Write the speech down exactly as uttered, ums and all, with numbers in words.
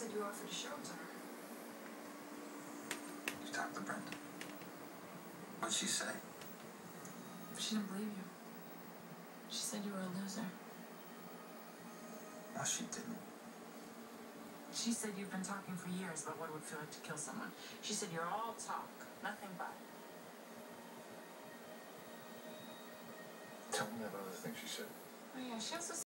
said you offered to show it to her. You talked to Brenda? What'd she say? She didn't believe you. She said you were a loser. No, she didn't. She said you've been talking for years about what it would feel like to kill someone. She said you're all talk, nothing but. Tell me about other things she said. Oh yeah, she also